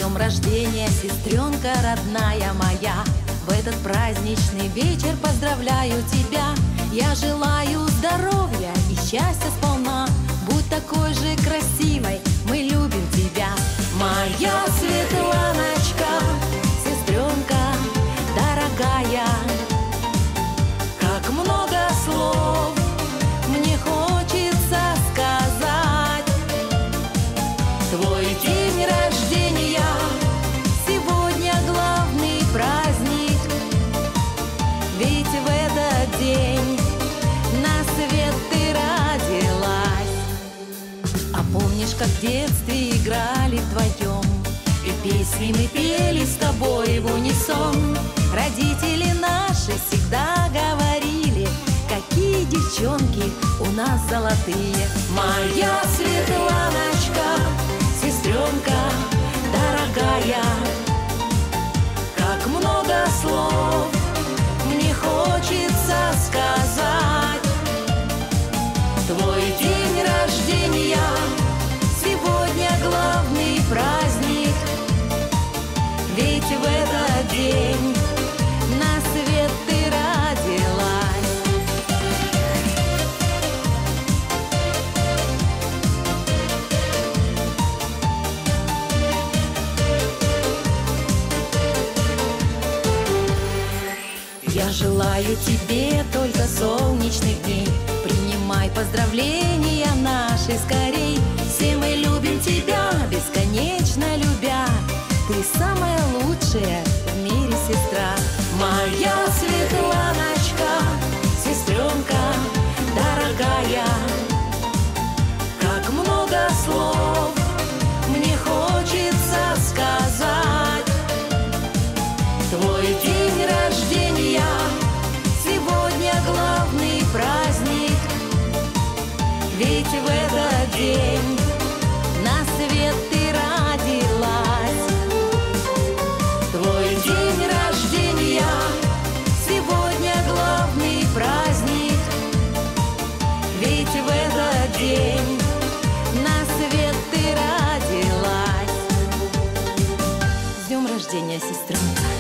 днем рождения, сестренка родная моя! В этот праздничный вечер поздравляю тебя. Я желаю здоровья и счастья сполна. Будь такой же красивой, мы любим тебя. Моя Светланочка, сестренка дорогая, как много слов мне хочется сказать. Твой день рождения сегодня главный праздник, ведь в этот день на свет ты родилась. А помнишь, как в детстве играли вдвоем, и песни мы пели с тобой в унисон? Родители наши всегда говорили, какие девчонки у нас золотые. Моя Светланочка, сестренка дорогая, как много слов мне хочется сказать. Твой день рождения сегодня главный праздник, ведь в этот день на свет ты родилась. Я желаю тебе только солнечных дней. Принимай поздравления наши скорей. Все мы любим тебя, бесконечно любя. Ты самая лучшая в мире сестра. Моя Светланочка, сестренка дорогая, как много слов мне хочется сказать. Твой день рождения сегодня главный праздник, ведь в этот день на свет ты родилась. Твой день рождения сегодня главный праздник, ведь в этот день на свет ты родилась. С днем рождения, сестренка!